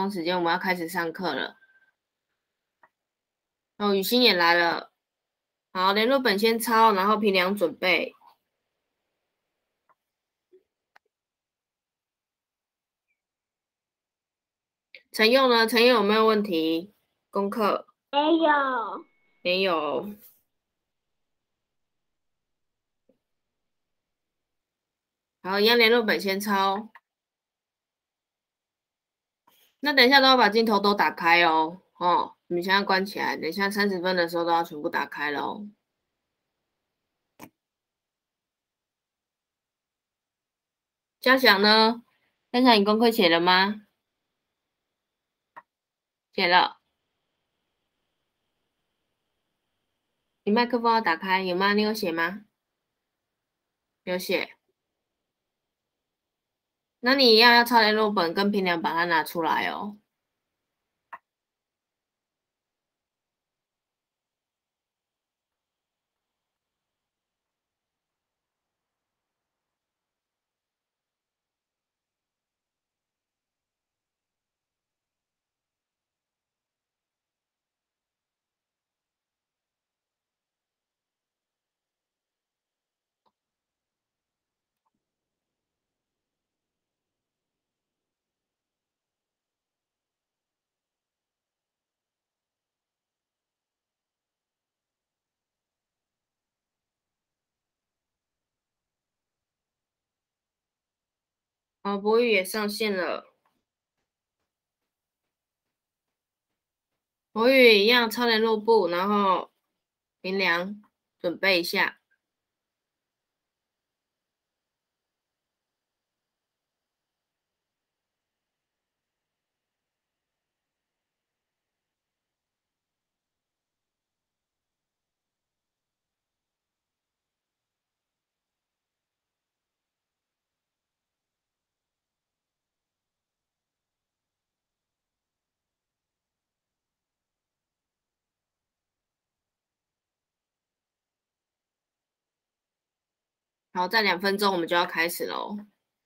钟时间，我们要开始上课了。哦，雨欣也来了。好，联络本先抄，然后平量准备。陈佑呢？陈佑有没有问题？功课没有。 没有。好，一样联络本先抄。那等一下都要把镜头都打开哦。哦，你们现在关起来，等一下30分的时候都要全部打开喽。嘉祥呢？嘉祥，你功课写了吗？写了。你麦克风要打开，有吗？你有写吗？有写。那你一样要抄联络本跟平量把它拿出来哦。好，博宇也上线了。博宇一样抄联络簿，然后平量准备一下。好，再2分钟我们就要开始喽。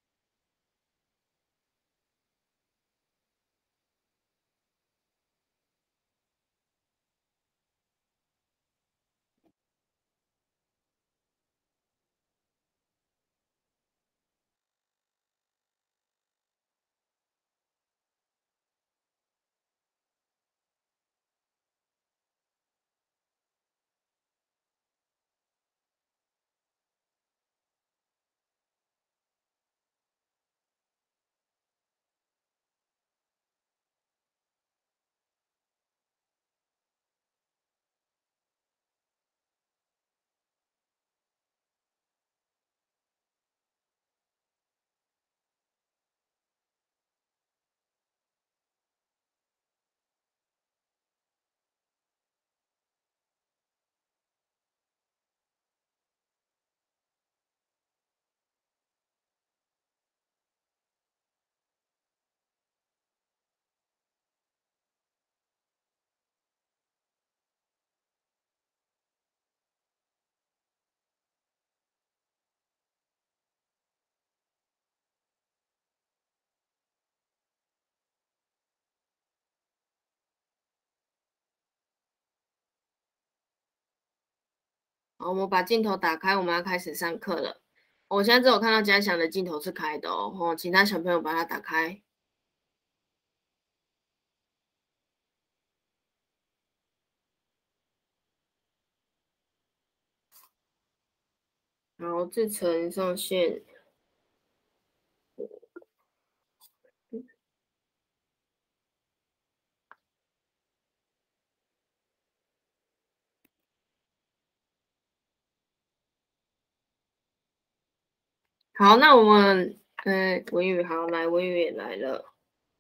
好，我们把镜头打开，我们要开始上课了。我现在只有看到嘉祥的镜头是开的哦，其他小朋友把它打开。好，志成上线。好，那我们，文宇好，来，文宇也来了。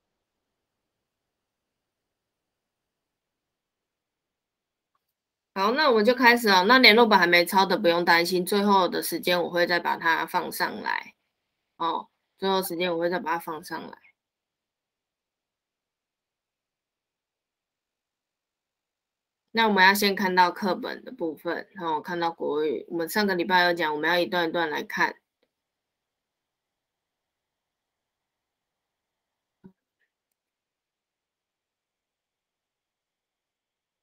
好，那我们就开始了。那联络本还没抄的不用担心，最后的时间我会再把它放上来。哦，最后时间我会再把它放上来。那我们要先看到课本的部分，然后看到国语。我们上个礼拜有讲，我们要一段一段来看。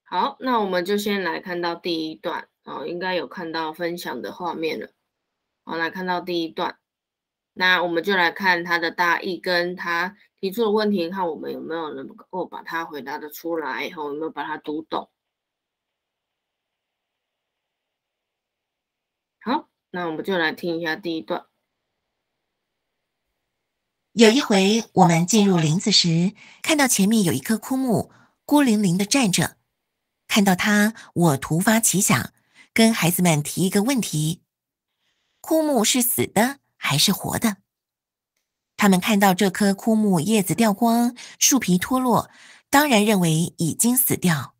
好，那我们就先来看到第一段哦，应该有看到分享的画面了。好，来看到第一段，那我们就来看他的大意跟他提出的问题，看我们有没有能够把它回答的出来，然后有没有把它读懂。好，那我们就来听一下第一段。 有一回，我们进入林子时，看到前面有一棵枯木孤零零地站着。看到它，我突发奇想，跟孩子们提一个问题：枯木是死的还是活的？他们看到这棵枯木叶子掉光，树皮脱落，当然认为已经死掉。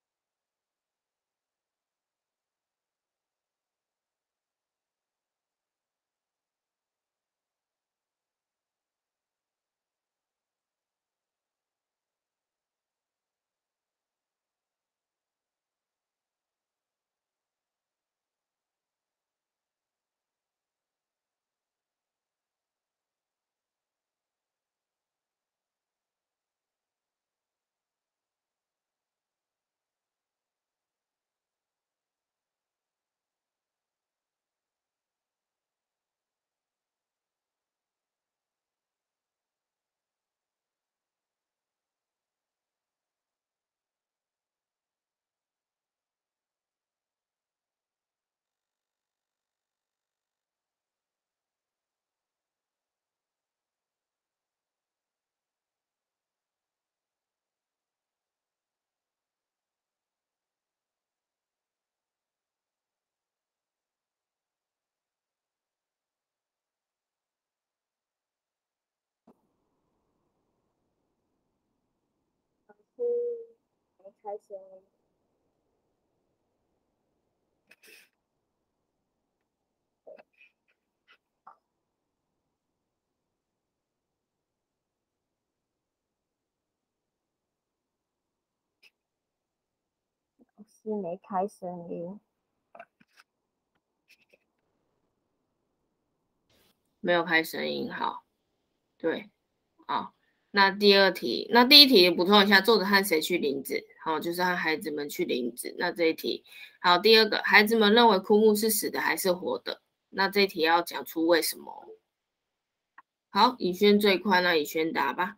没开声音。是没开声音，没有开声音。好，对，好。那第二题，那第一题补充一下，作者和谁去林子？好，就是和孩子们去林子。那这一题，好，第二个，孩子们认为枯木是死的还是活的？那这一题要讲出为什么。好，以轩最快，那以轩答吧。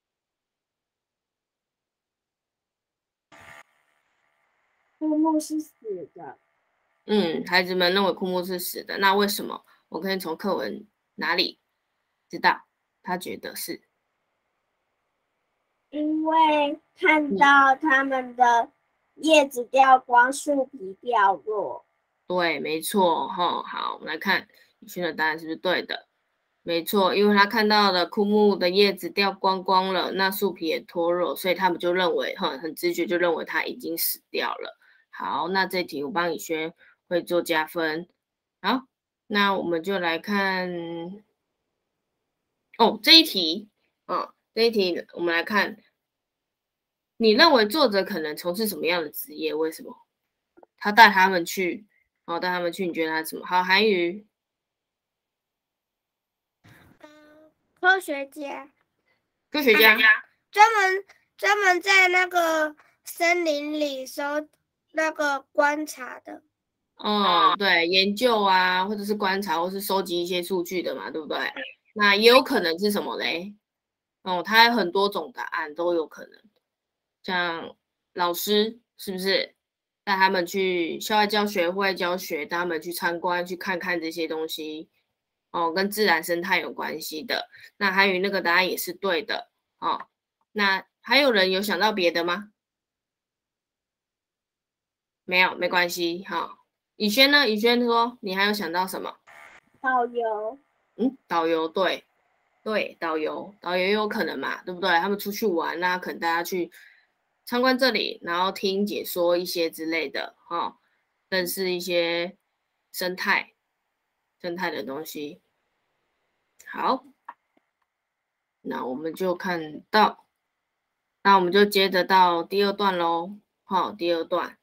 枯木是死的。 孩子们认为枯木是死的，那为什么？我可以从课文哪里知道他觉得是？ 因为看到它们的叶子掉光，树皮掉落。 对，没错，哈，好，我们来看以轩的答案是不是对的？没错，因为他看到的枯木的叶子掉光光了，那树皮也脱落，所以他们就认为，很直觉就认为它已经死掉了。好，那这题我帮以轩会做加分。好，那我们就来看，这一题，这一题我们来看，你认为作者可能从事什么样的职业？为什么？他带他们去，带他们去，你觉得他什么？好，韩语。 科学家， 科学家， 专门在那个森林里那个观察的。 对，研究啊，或者是观察，或是收集一些数据的嘛，对不对？那也有可能是什么嘞？它有很多种答案都有可能，像老师是不是带他们去校外教学、户外教学，带他们去参观，去看看这些东西，跟自然生态有关系的。那韩语那个答案也是对的，那还有人有想到别的吗？没有，没关系，好。以轩呢？以轩说你还有想到什么？ 导游。 导游，对，导游也有可能嘛，对不对？他们出去玩啊，可能大家去参观这里，然后听解说一些之类的，认识一些生态的东西。好，那我们就看到，那我们就接着到第二段喽。好，第二段。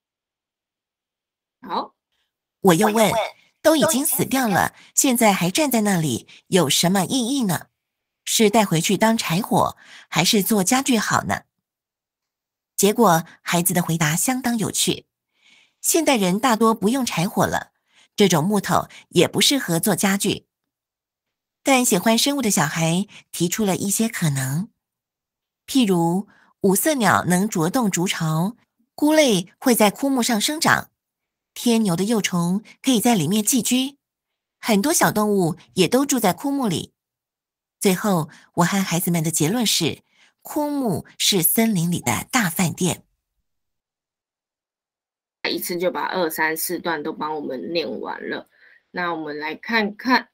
好， 我又问，都已经死掉了，现在还站在那里，有什么意义呢？是带回去当柴火，还是做家具好呢？ 结果孩子的回答相当有趣。现代人大多不用柴火了，这种木头也不适合做家具。但喜欢生物的小孩提出了一些可能，譬如五色鸟能啄洞筑巢，菇类会在枯木上生长，天牛的幼虫可以在里面寄居，很多小动物也都住在枯木里。最后，我和孩子们的结论是，枯木是森林里的大饭店。 一次就把2、3、4段都帮我们念完了。那我们来看看，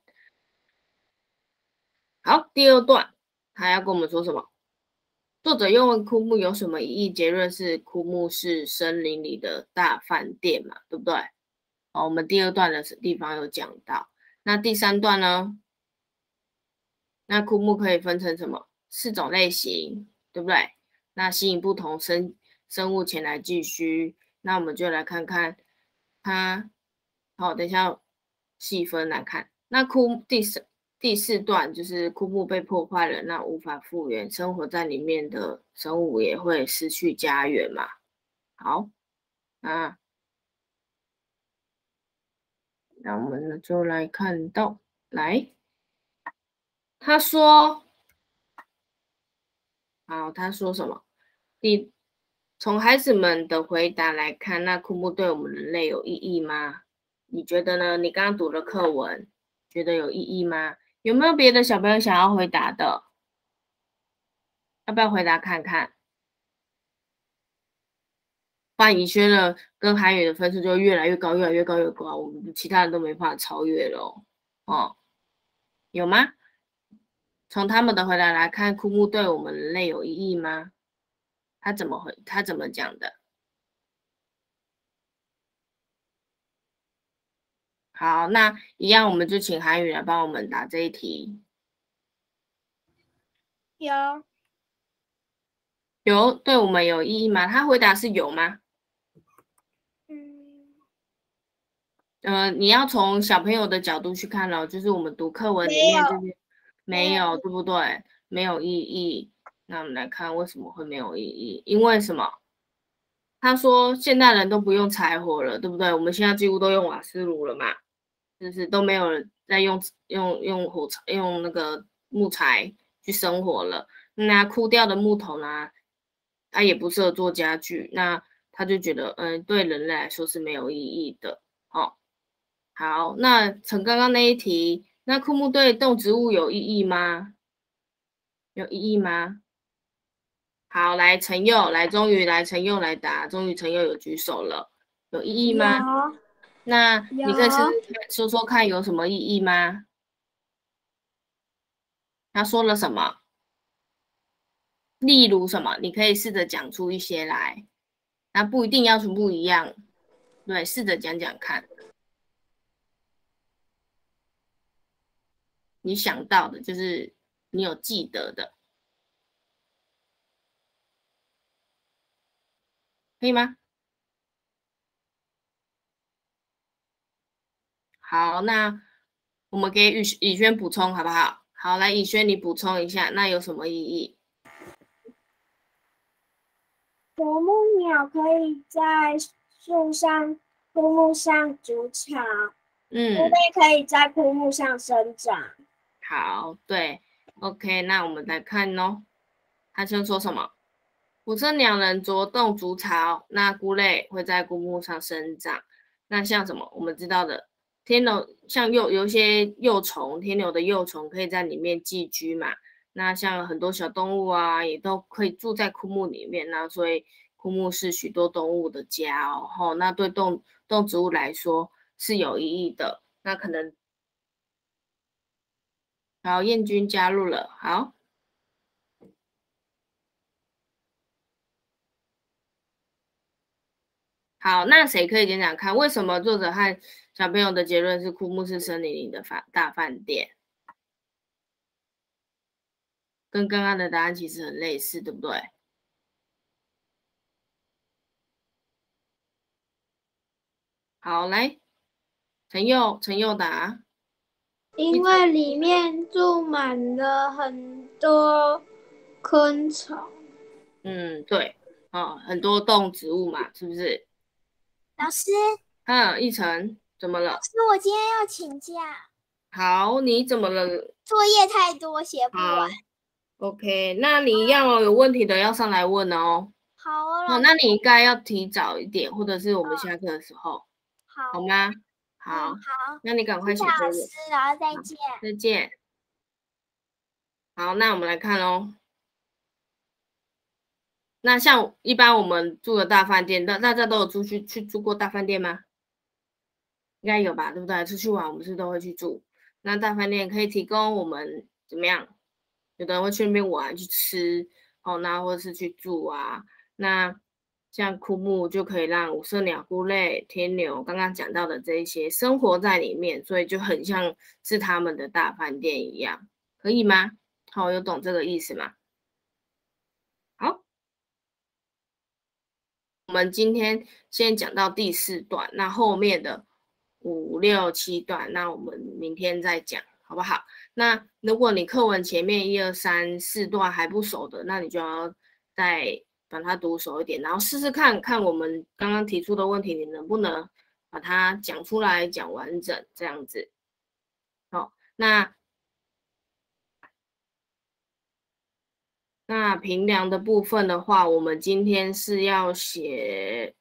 好，第2段他要跟我们说什么？作者又问枯木有什么意义？结论是枯木是森林里的大饭店嘛，对不对？好，我们第2段的地方有讲到。那第3段呢？那枯木可以分成什么？4种类型，对不对？那吸引不同生物前来寄居。那我们就来看看它。好，等一下细分来看。那第四段就是枯木被破坏了，那无法复原，生活在里面的生物也会失去家园嘛。好，那我们就来看到，他说，好，他说什么？从孩子们的回答来看，那枯木对我们人类有意义吗？你觉得呢？你刚刚读了课文，觉得有意义吗？有没有别的小朋友想要回答的？要不要回答看看？不然以轩的跟韩语的分数就越来越高，越来越高，越高，我们其他人都没办法超越了哦。有吗？从他们的回答来看，枯木对我们人类有意义吗？他怎么讲的？好，那一样我们就请韩语来帮我们答这一题。有，对我们有意义吗？他回答是有吗？你要从小朋友的角度去看咯，就是我们读课文里面这些没有，对不对？没有意义。那我们来看为什么会没有意义？因为什么？他说现代人都不用柴火了，对不对？我们现在几乎都用瓦斯炉了嘛，就是都没有人在用那个木材去生火了。那枯掉的木头呢，它也不适合做家具，那他就觉得，对人类来说是没有意义的。好，那从刚刚那一题，那枯木对动植物有意义吗？有意义吗？好，来陈佑，终于陈佑来答，终于陈佑有举手了，有意义吗？那你可以说说看有什么意义吗？他说了什么？例如什么？你可以试着讲出一些来，那不一定要全部一样，对，试着讲讲看。你想到的，就是你有记得的，可以吗？好，那我们给以轩补充好不好？好，来，以轩你补充一下，那有什么意义？ 啄木鸟可以在枯木上筑巢，菇类可以在枯木上生长。 好，对 ，OK，那我们来看哦。他先说什么？五色鸟能啄洞筑巢，那菇类会在枯木上生长。那像什么？我们知道的天牛，像有一些幼虫，天牛的幼虫可以在里面寄居嘛。那像很多小动物啊，也都可以住在枯木里面。那所以枯木是许多动物的家哦。那对动植物来说是有意义的。那可能，好，燕君加入了，好。好，那谁可以讲讲看，为什么作者和小朋友的结论是枯木是森林里的大饭店？跟刚刚的答案其实很类似，对不对？好，来，陈佑答。 因为里面住满了很多昆虫。 对， 哦，很多动植物嘛，是不是？ 老师， 奕晨，怎么了？ 老师，我今天要请假。 好，你怎么了？ 作业太多，写不完。 OK， 那你要有问题的要上来问哦。 好哦， 那你应该要提早一点，或者是我们下课的时候，好吗？好， 好， 那你赶快写作业。 老师，然后再见。 再见。好，那我们来看哦。那像一般我们住的大饭店，大家都有去住过大饭店吗？应该有吧，对不对？出去玩我们是都会去住。那大饭店可以提供我们怎么样？有的人会去那边玩去吃，哦，那或者是去住啊。那像枯木就可以让五色鸟、菇类、天牛刚刚讲到的这一些生活在里面，所以就很像是他们的大饭店一样，可以吗？好，有懂这个意思吗？好，我们今天先讲到第4段，那后面的5、6、7段，那我们明天再讲，好不好？那如果你课文前面1、2、3、4段还不熟的，那你就要再把它读熟一点，然后试试看看我们刚刚提出的问题，你能不能把它讲出来，讲完整这样子。好，那评量的部分的话，我们今天是要写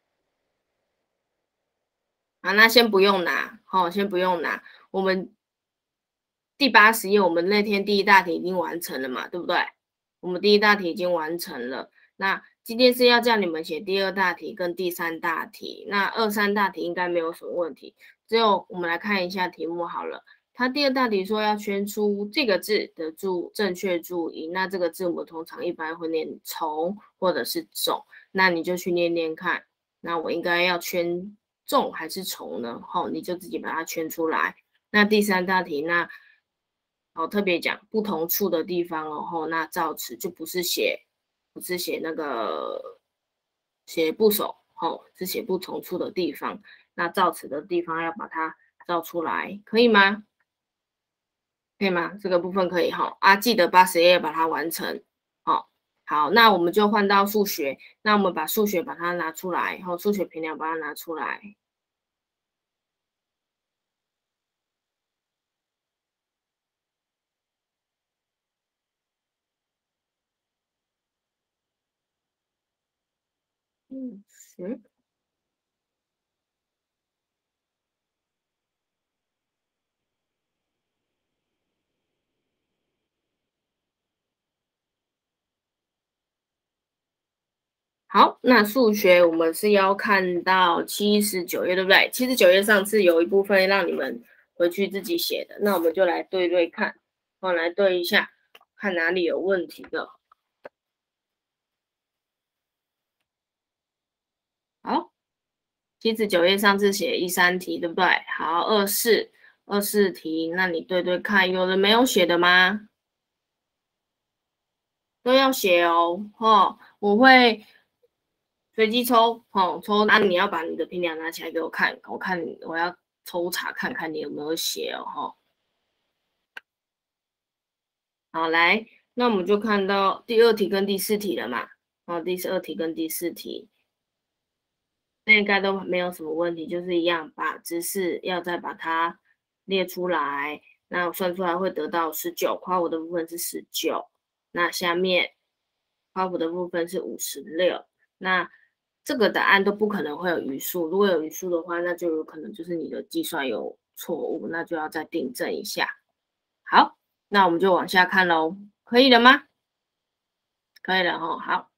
啊，那先不用拿，好，先不用拿。我们第80页，我们那天第1大题已经完成了嘛，对不对？我们第1大题已经完成了。那今天是要叫你们写第2大题跟第3大题。那2、3大题应该没有什么问题，只有我们来看一下题目好了。它第2大题说要圈出这个字的正确注音，那这个字我们通常一般会念虫或者是种，那你就去念念看。那我应该要圈种还是虫呢？好，你就自己把它圈出来。那第3大题，那特别讲不同处的地方哦，那造词就不是写那个写部首，是写不同处的地方。那造词的地方要把它造出来，可以吗？可以吗？这个部分可以哈啊，记得80页把它完成。好，那我们就换到数学。那我们把数学把它拿出来，然后数学评量把它拿出来。好，那数学我们是要看到79页，对不对？79页上次有一部分让你们回去自己写的，那我们就来对对看，来对一下，看哪里有问题的。好，79页上次写1、3题，对不对？好，2、4题，那你对对看，有人没有写的吗？都要写哦，我会随机抽，抽，那你要把你的评量拿起来给我看，我要抽查看看你有没有写哦，好，来，那我们就看到第2题跟第4题了嘛，第2题跟第4题，那应该都没有什么问题，就是一样，把知识要再把它列出来，那我算出来会得到19，括弧的部分是19，那下面括弧的部分是56，那这个答案都不可能会有余数，如果有余数的话，那就有可能就是你的计算有错误，那就要再订正一下。好，那我们就往下看咯，可以了吗？可以了哦，好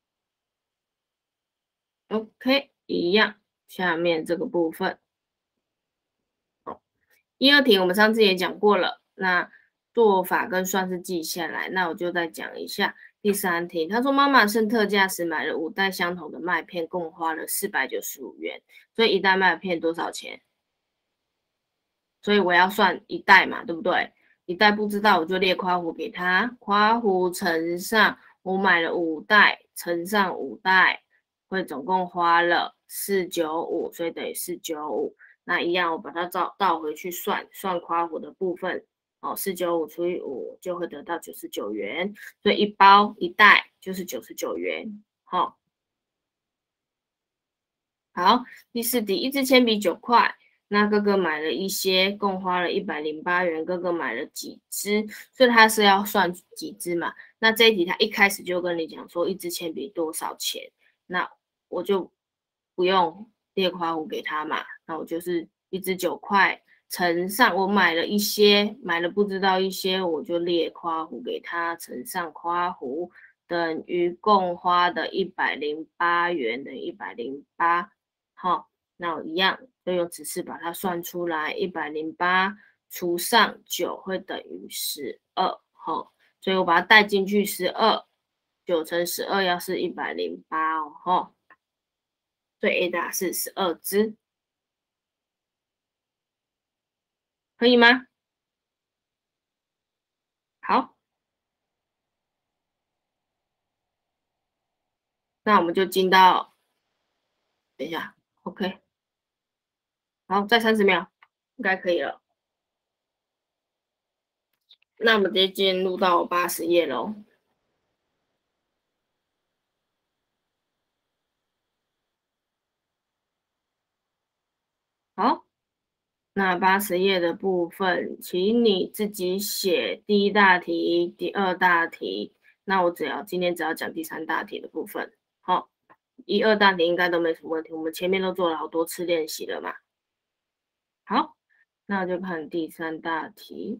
，OK， 一样，下面这个部分，1、2题我们上次也讲过了，那做法跟算式记下来，那我就再讲一下。第3题，他说妈妈趁特价时买了5袋相同的麦片，共花了495元，所以1袋麦片多少钱？所以我要算1袋嘛，对不对？1袋不知道，我就列括弧给他，括弧乘上我买了5袋乘上5袋，会总共花了495，所以等于495。那一样，我把它倒回去算括弧的部分。495除以5就会得到99元，所以1包1袋就是99元。 好，第4题，一支铅笔9块，那哥哥买了一些，共花了108元。哥哥买了几支？所以他是要算几支嘛？那这一题他一开始就跟你讲说，一支铅笔多少钱？那我就不用列括弧给他嘛，那我就是一支9块乘上我买了一些，买了不知道一些，我就列括弧给他，乘上括弧等于共花的108元等于108。好，那我一样就用指示把它算出来，108除上9会等于12。好，所以我把它带进去12，9乘12要是108哦。哈，所以 A 答是12支，可以吗？好，那我们就进到，等一下 ，OK， 好，再30秒，应该可以了。那我们直接进入到80页喽。好，那80页的部分，请你自己写第1大题、第2大题。那我今天只要讲第3大题的部分。好，1、2大题应该都没什么问题，我们前面都做了好多次练习了嘛。好，那我就看第3大题。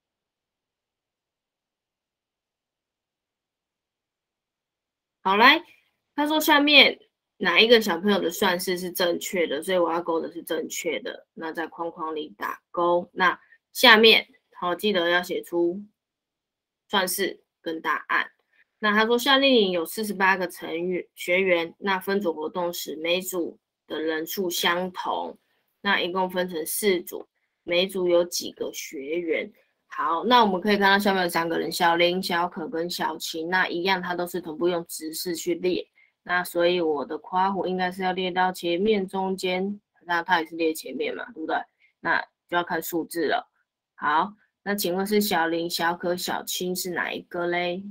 好，来，他说下面哪一个小朋友的算式是正确的，所以我要勾的是正确的。那在框框里打勾。那下面好，记得要写出算式跟答案。那他说夏令营有48个学员，那分组活动时每组的人数相同，那一共分成4组，每组有几个学员？好，那我们可以看到下面有3个人，小林、小可跟小晴，那一样，它都是同步用直式去列。那所以我的括弧应该是要列到前面、中间，那它也是列前面嘛，对不对？那就要看数字了。好，那请问是小林、小可、小青是哪一个嘞？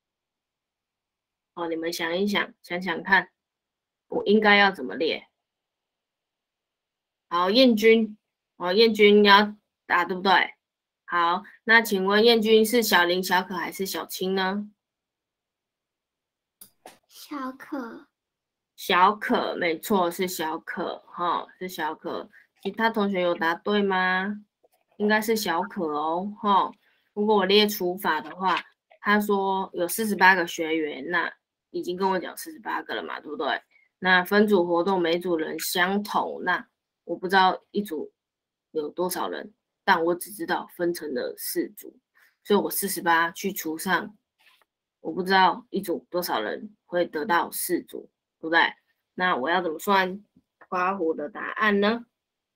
哦，你们想一想，想想看，我应该要怎么列？好，燕君，哦，燕君你要答对不对？好，那请问燕君是小林、小可还是小青呢？ 小可。 小可，没错，是小可，哈，是小可。其他同学有答对吗？应该是小可哦，哈。如果我列除法的话，他说有48个学员，那已经跟我讲48个了嘛，对不对？那分组活动每组人相同，那我不知道一组有多少人，但我只知道分成了4组，所以我48去除上，我不知道一组多少人会得到4组，对不对？那我要怎么算括弧的答案呢？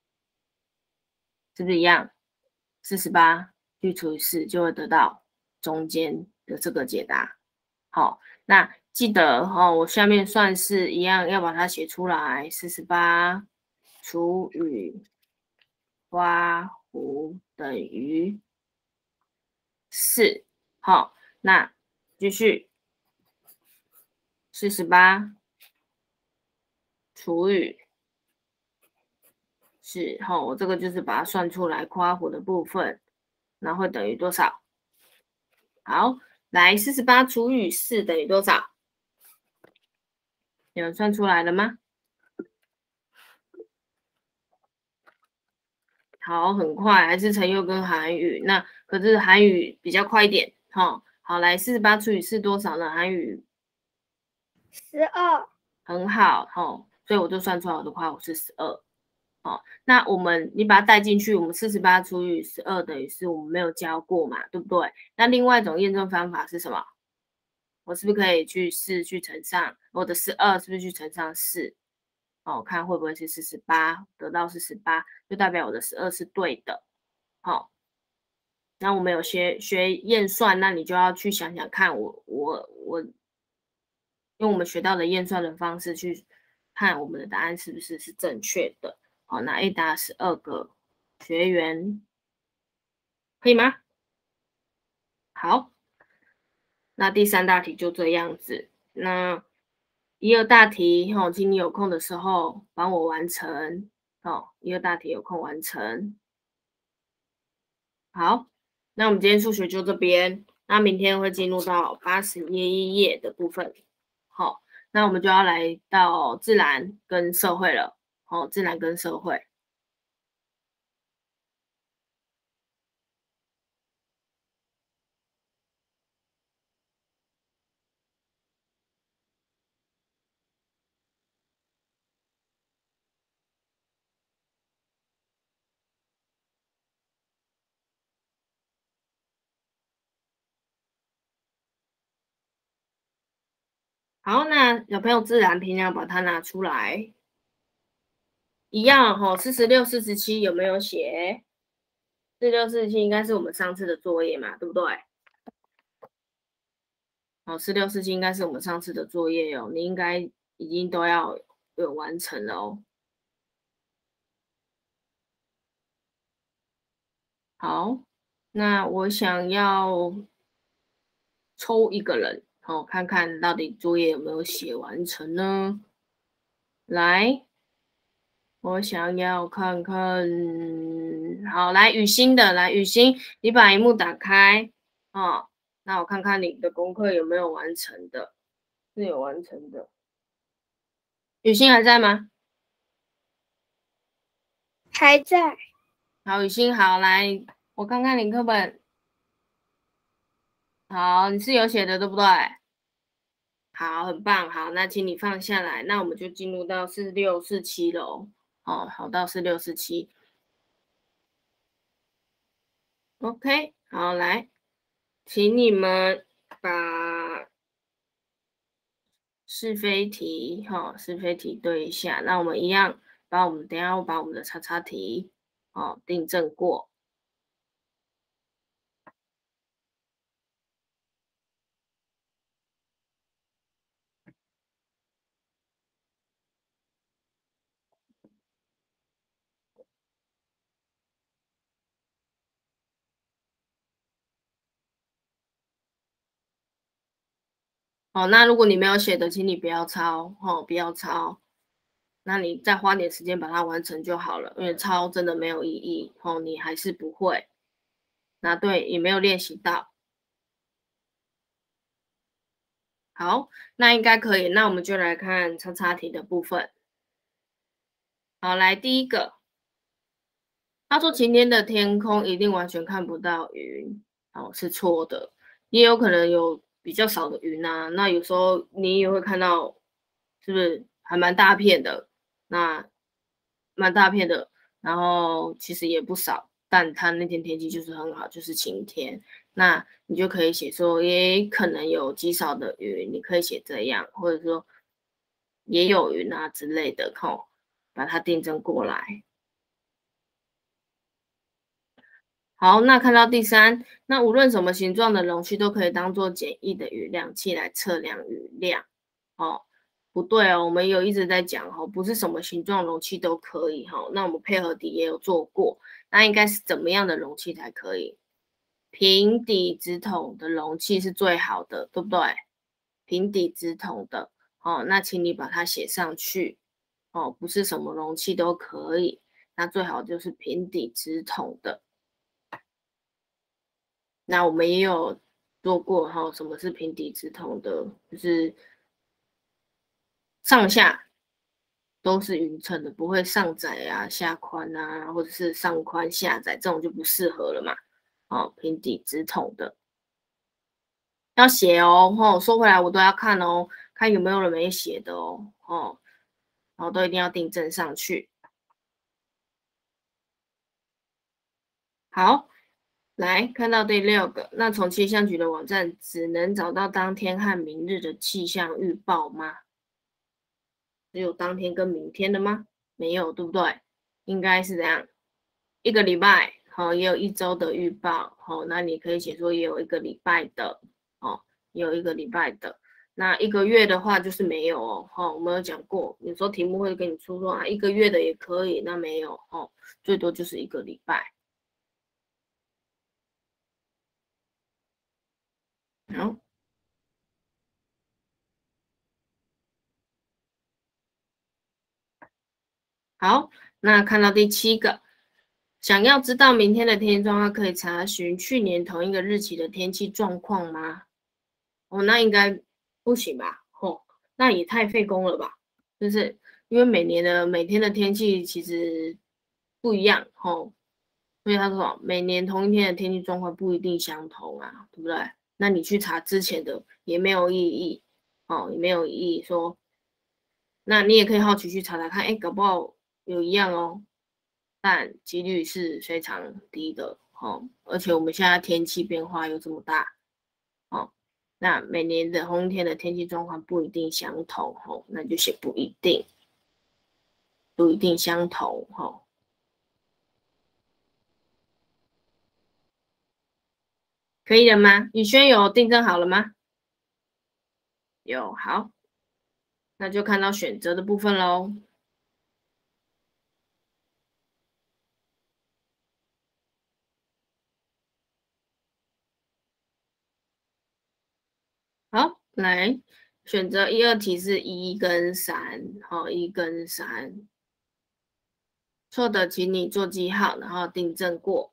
是不是一样？48去除以4就会得到中间的这个解答。好，那记得我下面算式一样要把它写出来，48除以括弧等于4。好，那继续48除以4，我这个就是把它算出来括弧的部分，然后会等于多少？好，来48除以4等于多少？有人算出来了吗？好，很快，还是陈佑跟韩宇。那可是韩宇比较快一点，好，来48除以4多少呢？韩宇 12。 很好，所以我就算出来我的括弧是12。那你把它带进去，我们48除以12等于4，我们没有教过嘛，对不对？那另外一种验证方法是什么？我是不是可以去4去乘上我的12，是不是去乘上4？看会不会是48，得到是18，就代表我的12是对的。好，那我们有学验算，那你就要去想想看，我用我们学到的验算的方式去看我们的答案是不是正确的。好，那 A 答12个学员，可以吗？好，那第3大题就这样子。那一二大题哦，请你有空的时候帮我完成哦。一二大题有空完成。好，那我们今天数学就这边，那明天会进入到81页的部分。好，那我们就要来到自然跟社会了。哦，自然跟社会。好，那小朋友自然平常把它拿出来，一样哈、46、47有没有写？46、47应该是我们上次的作业嘛，对不对？哦，46、47应该是我们上次的作业哦，你应该已经都要有完成了哦。好，那我想要抽一个人，哦，看看到底作业有没有写完成呢？来，我想要看看，好，来雨欣的，来雨欣，你把荧幕打开，哦，那我看看你的功课有没有完成的，是有完成的。雨欣还在吗？ 还在。 好，雨欣，好，来，我看看你课本，好，你是有写的，对不对？好，很棒，好，那请你放下来，那我们就进入到46、47喽。哦，好，到46、47。OK，好，来，请你们把是非题，哈、是非题对一下。那我们一样，等一下把我们的叉叉题，哦，订正过。哦，那如果你没有写的，请你不要抄，哦，不要抄。那你再花点时间把它完成就好了，因为抄真的没有意义，哦，你还是不会。那对，也没有练习到。好，那应该可以。那我们就来看叉叉题的部分。好，来第一个，他说晴天的天空一定完全看不到云，哦，是错的，也有可能有比较少的云啊。那有时候你也会看到，是不是还蛮大片的？那蛮大片的，然后其实也不少，但他那天天气就是很好，就是晴天。那你就可以写说，也可能有极少的云，你可以写这样，或者说也有云啊之类的，吼，把它订正过来。好，那看到第三，那无论什么形状的容器都可以当做简易的雨量器来测量雨量。哦，不对哦，我们有一直在讲哦，不是什么形状容器都可以哈、哦。那我们配合底也有做过，那应该是怎么样的容器才可以？平底直筒的容器是最好的，对不对？平底直筒的，哦，那请你把它写上去。哦，不是什么容器都可以，那最好就是平底直筒的。那我们也有做过哈，什么是平底直筒的，就是上下都是匀称的，不会上窄啊、下宽啊，或者是上宽下窄，这种就不适合了嘛。哦，平底直筒的要写哦，哦，说回来我都要看哦，看有没有人没写的哦，哦，然后都一定要订正上去。好，来看到第六个，那从气象局的网站只能找到当天和明日的气象预报吗？只有当天跟明天的吗？没有，对不对？应该是这样，一个礼拜，好，也有一周的预报，好，那你可以写说也有一个礼拜的，哦，也有一个礼拜的。那一个月的话就是没有哦，好，我们有讲过，有时候题目会跟你出说啊，一个月的也可以，那没有哦，最多就是一个礼拜。好， 好，那看到第7个，想要知道明天的天气状况，可以查询去年同一个日期的天气状况吗？哦，那应该不行吧？哦，那也太费工了吧？就是因为每天的天气其实不一样，哦，所以他说每年同一天的天气状况不一定相同啊，对不对？那你去查之前的也没有意义，哦，也没有意义说。那你也可以好奇去查查看，哎，搞不好有一样哦，但几率是非常低的哦。而且我们现在天气变化又这么大，哦，那每年的冬天的天气状况不一定相同哦，那就写不一定，不一定相同哦。可以了吗？宇轩有订正好了吗？有，好，那就看到选择的部分喽。好，来选择1、2题是1跟3，好，1跟3，错的请你做记号，然后订正过。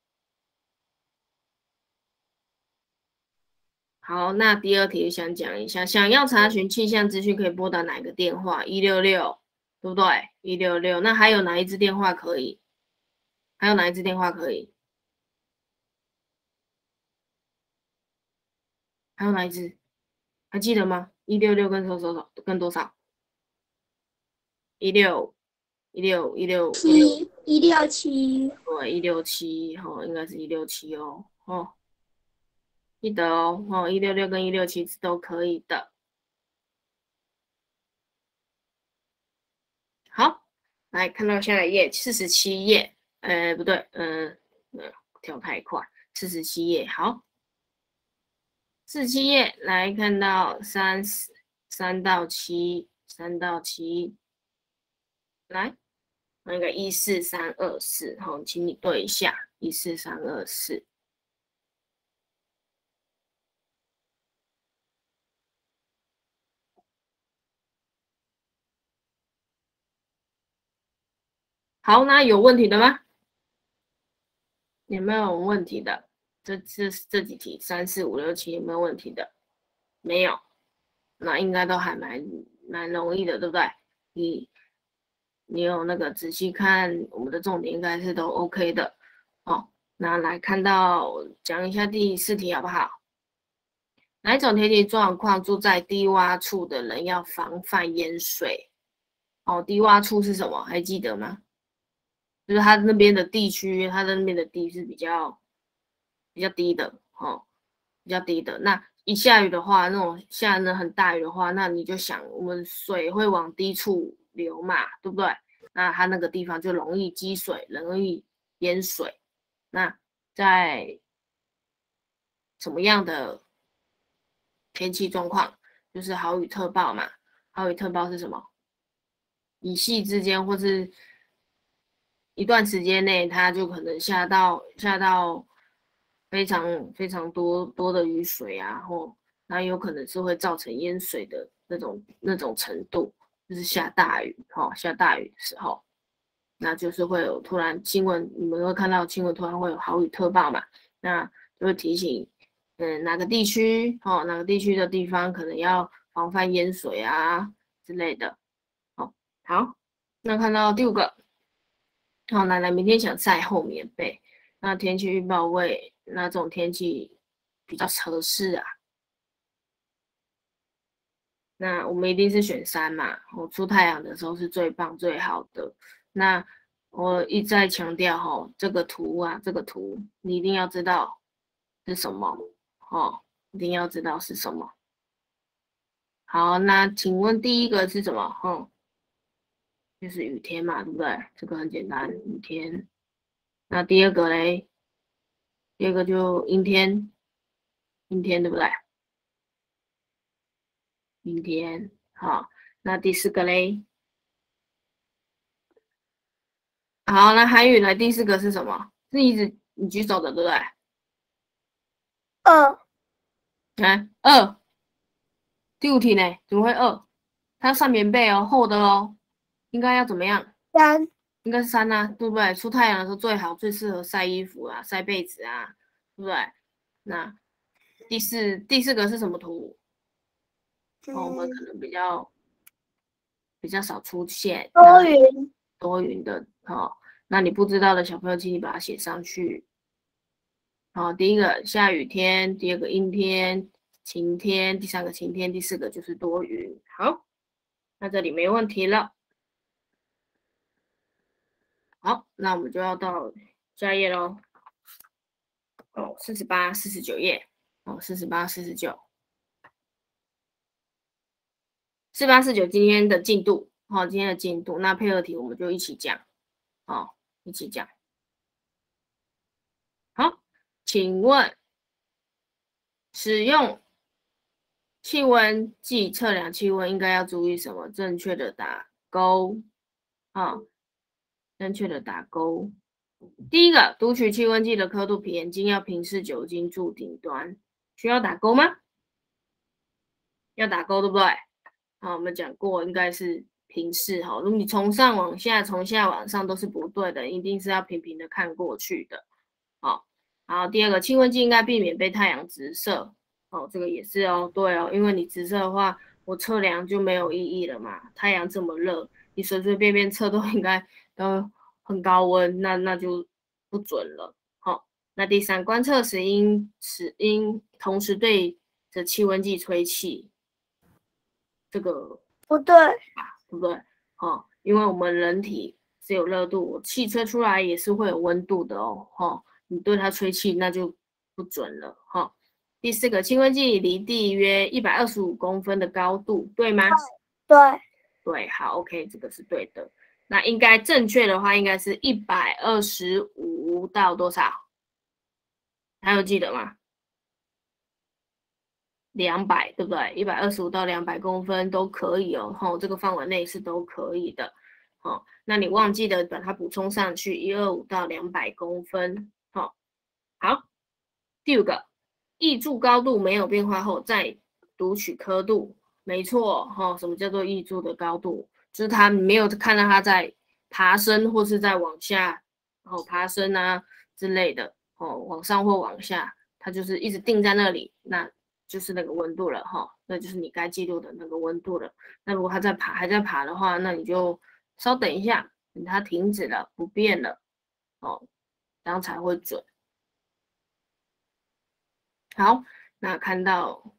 好，那第2题想讲一下，想要查询气象资讯可以拨打哪个电话？166，对不对？166，那还有哪一支电话可以？还有哪一支电话可以？还有哪一支？还记得吗？166跟多少？16， 167， 对，167，哦，应该是167哦，哦，记得哦，哦，166跟167都可以的。好，来看到下一页，47页，不对，跳太快，47页，好，47页来看到3到7，来，那个14324，好，请你对一下14324。好，那有问题的吗？有没有问题的？这几题3、4、5、6、7有没有问题的？没有，那应该都还蛮容易的，对不对？你有那个仔细看我们的重点，应该是都 OK 的。哦，那来看到讲一下第4题好不好？哪一种天气状况住在低洼处的人要防范淹水？哦，低洼处是什么？还记得吗？就是它那边的地区，它的那边的地是比较低的，哦，比较低的。那一下雨的话，那种下那很大雨的话，那你就想，我们水会往低处流嘛，对不对？那它那个地方就容易积水，容易淹水。那在什么样的天气状况，就是豪雨特报嘛？豪雨特报是什么？一夕之间，或是一段时间内，它就可能下到非常多的雨水啊，或那有可能是会造成淹水的那种程度，就是下大雨，下大雨的时候，那就是会有突然新闻，你们会看到新闻突然会有豪雨特报嘛，那就会提醒，哪个地区，哪个地区的地方可能要防范淹水啊之类的，好，那看到第5个。好，奶奶明天想晒厚棉被，那天气预报为哪种天气比较合适啊？那我们一定是选3嘛，我出太阳的时候是最棒最好的。那我一再强调哈，这个图你一定要知道是什么，一定要知道是什么。好，那请问第1个是什么？就是雨天嘛，对不对？这个很简单，雨天。那第2个嘞？第2个就阴天，对不对？阴天，好，那第4个嘞？好，那韩语来第4个是什么？是你举手的，对不对 ？2， 来2，第5题呢？怎么会2？它要上棉被哦，厚的哦，应该要怎么样？ 3， 应该是3啊，对不对？出太阳的时候最好，最适合晒衣服啊，晒被子啊，对不对？那第四个是什么图？我们可能比较少出现多云的那你不知道的小朋友，请你把它写上去。第一个下雨天，第二个阴天、晴天，第3个晴天，第4个就是多云。好，那这里没问题了。好，那我们就要到下一页咯。48、49页。48、49。48、49今天的进度。今天的进度，那配合题我们就一起讲。一起讲。好，请问使用气温计测量气温应该要注意什么？正确的打勾。正确的打勾。第一个，读取气温计的刻度比眼睛要平视酒精柱顶端，需要打勾吗？要打勾，对不对？我们讲过应该是平视。如果你从上往下，从下往上都是不对的，一定是要平平的看过去的。好，第二个，气温计应该避免被太阳直射。这个也是哦，对哦，因为你直射的话，我测量就没有意义了嘛。太阳这么热，你随随便便测都应该都很高温，那就不准了。那第三，观测时应同时对着气温计吹气，这个不对， 对不对？因为我们人体是有热度，气吹出来也是会有温度的哦。你对它吹气，那就不准了。第4个，气温计离地约125公分的高度，对吗？对，好 ，OK， 这个是对的。那应该正确的话，应该是125到多少？还有记得吗？200，对不对？125到200公分都可以哦。这个范围内是都可以的。那你忘记的把它补充上去，125到200公分。好，第5个，挹注高度没有变化后再读取刻度，没错。什么叫做挹注的高度？就是它没有看到它在爬升或是在往下，爬升啊之类的，往上或往下，它就是一直定在那里，那就是那个温度了那就是你该记录的那个温度了。那如果它还在爬的话，那你就稍等一下，等它停止了不变了，这样才会准。好，那看到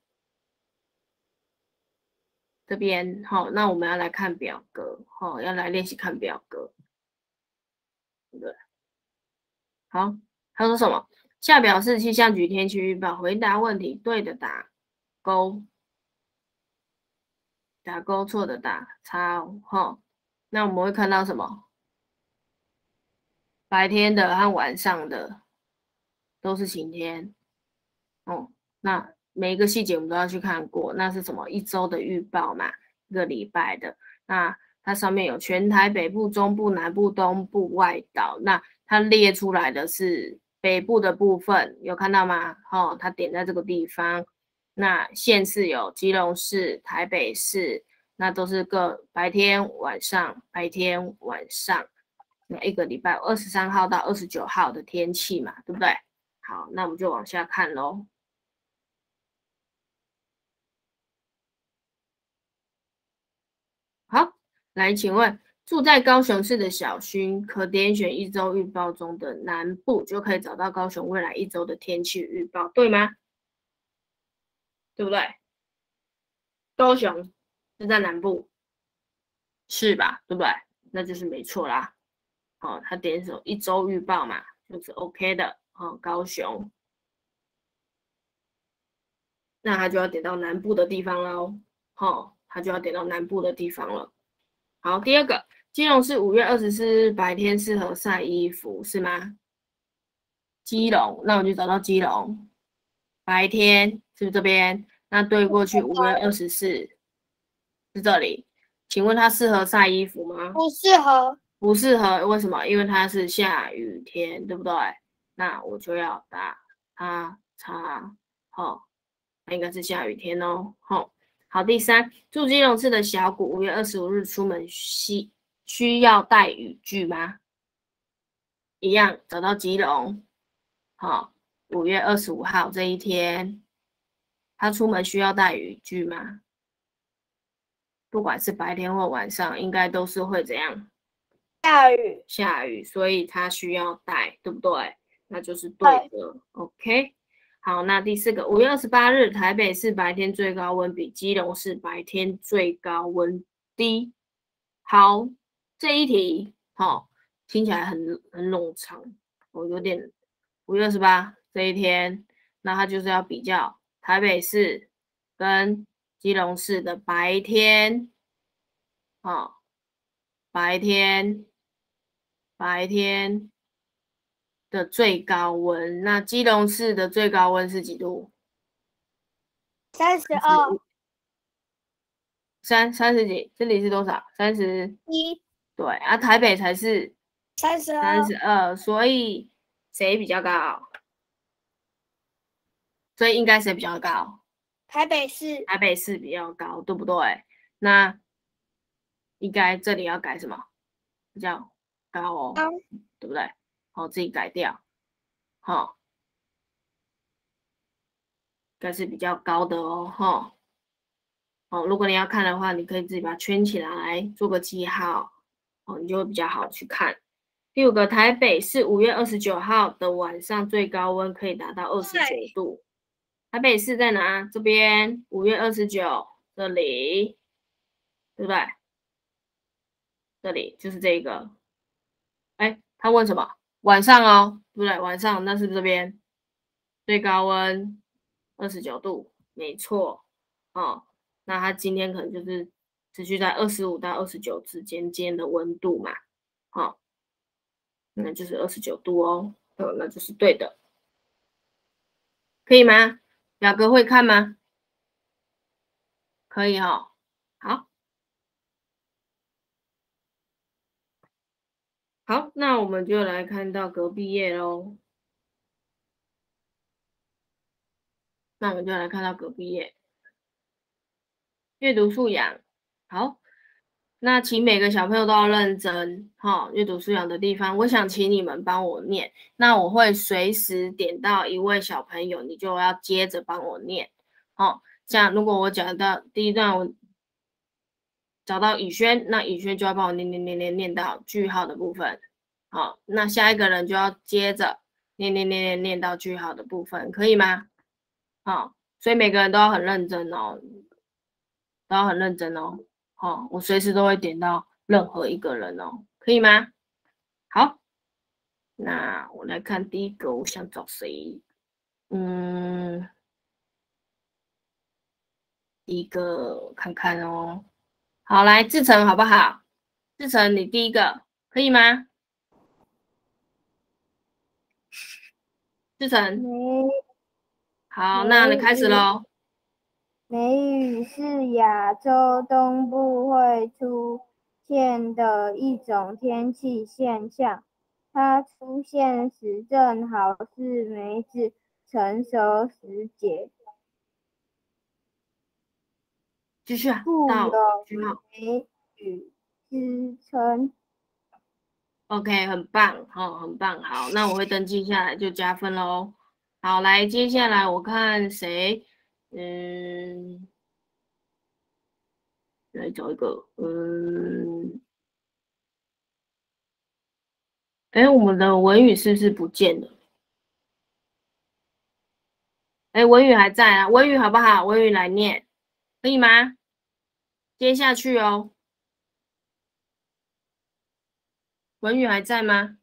这边那我们要来看表格要来练习看表格，对不对？好，他说什么？下表是气象局天气预报，回答问题对的打勾，打勾错的打叉那我们会看到什么？白天的和晚上的都是晴天那每一个细节我们都要去看过，那是什么？1周的预报嘛，1个礼拜的。那它上面有全台北部、中部、南部、东部、外岛。那它列出来的是北部的部分，有看到吗？它点在这个地方。那县市有基隆市、台北市，那都是各白天、晚上、白天、晚上。那1个礼拜23号到29号的天气嘛，对不对？好，那我们就往下看咯。好，来，请问住在高雄市的小薰，可点选1周预报中的南部，就可以找到高雄未来1周的天气预报，对吗？对不对？高雄是在南部，是吧？对不对？那就是没错啦。他点手1周预报嘛，就是 OK 的。高雄，那他就要点到南部的地方喽。他就要点到南部的地方了。好，第2个，基隆是5月24日白天适合晒衣服，是吗？基隆，那我就找到基隆，白天是不是这边？那对过去5月24是这里，请问它适合晒衣服吗？ 不适合， 不适合，为什么？因为它是下雨天，对不对？那我就要打它叉，那应该是下雨天哦。好，第3，住基隆市的小谷5月25日出门需要带雨具吗？一样找到基隆，好，5月25号这一天，他出门需要带雨具吗？不管是白天或晚上，应该都是会怎样？下雨，所以他需要带，对不对？那就是对的。OK， 好，那第4个，5月28日，台北市白天最高温比基隆市白天最高温低。好，这一题，听起来很冗长，有点5月28这一天，那它就是要比较台北市跟基隆市的白天，白天的最高温，那基隆市的最高温是几度 ？32。 30几？这里是多少？31。对啊，台北才是32，所以谁比较高？所以应该谁比较高？ 台北市比较高，对不对？那应该这里要改什么？比较高哦，对不对？好，自己改掉。好，应该是比较高的哦，哈。哦，如果你要看的话，你可以自己把它圈起来，做个记号，你就会比较好去看。第5个，台北市5月29号的晚上最高温可以达到29度。台北市在哪？这边5月29这里，对不对？这里就是这个。哎，他问什么？晚上哦，对不对？晚上那是不是这边最高温29度？没错，那他今天可能就是持续在25到29之间的温度嘛，那就是29度哦，那就是对的，可以吗？表哥会看吗？可以哦，好，好，那我们就来看到隔壁页喽。那我们就来看到隔壁页，阅读素养，好。那请每个小朋友都要认真，阅读素养的地方，我想请你们帮我念。那我会随时点到一位小朋友，你就要接着帮我念。像如果我讲到第一段，我找到宇轩，那宇轩就要帮我念到句号的部分。好，那下一个人就要接着念到句号的部分，可以吗？好，所以每个人都要很认真哦，都要很认真哦。我随时都会点到任何一个人哦，可以吗？好，那我来看第一个，我想找谁？第一个看看哦。好，来志成好不好？志成，你第一个可以吗？志成，好，那你开始咯。 梅雨是亚洲东部会出现的一种天气现象，它出现时正好是梅子成熟时节。 继续啊， 故有梅雨之称。 OK， 很棒，很棒。好，那我会登记下来就加分咯。好，来，接下来我看谁，来找一个，我们的文宇是不是不见了？文宇还在啊，文宇好不好？文宇来念，可以吗？接下去哦。文宇还在吗？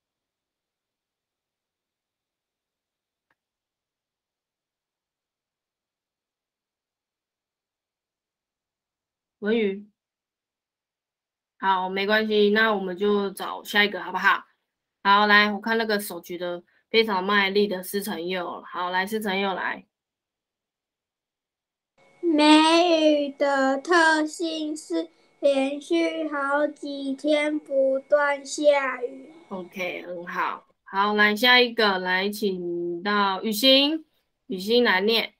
文宇，好，没关系，那我们就找下一个好不好？好，来，我看那个手举的非常卖力的施承佑，好，来，施承佑来。 梅雨的特性是连续好几天不断下雨。 OK， 很好。好，来下一个，来请到雨欣，雨欣来念。